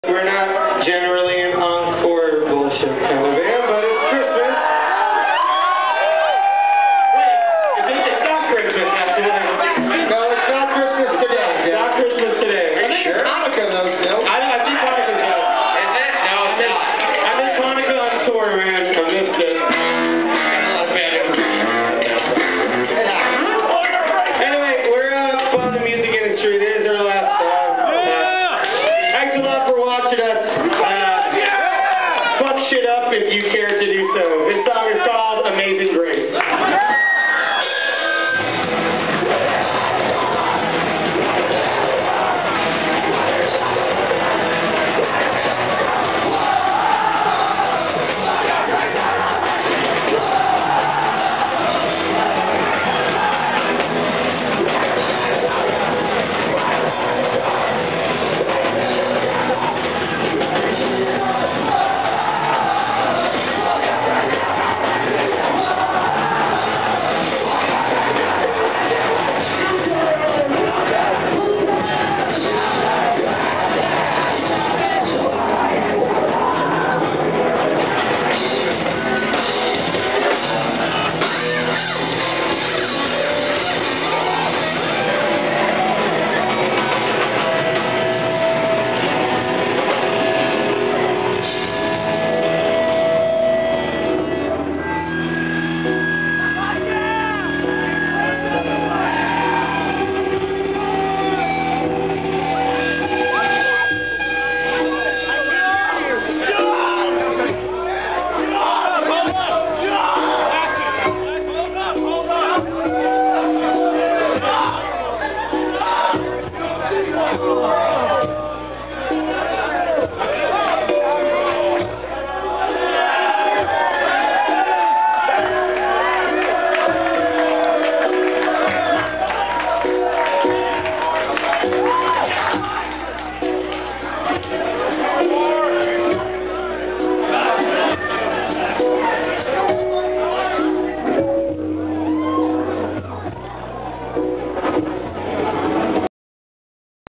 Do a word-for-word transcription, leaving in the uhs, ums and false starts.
We're not generally an encore bullshit kind of band, but it's Christmas. Wait, is this it's not Christmas after that? No, it's not Christmas today. It's not Christmas today. I think it's Hanukkah though, still. I, I think Hanukkah's out. Is it? No, it's not. I think Hanukkah on tour, man. I missed it. Anyway, we're uh, on the music industry. This is our last song. Uh, thanks a lot for watching us.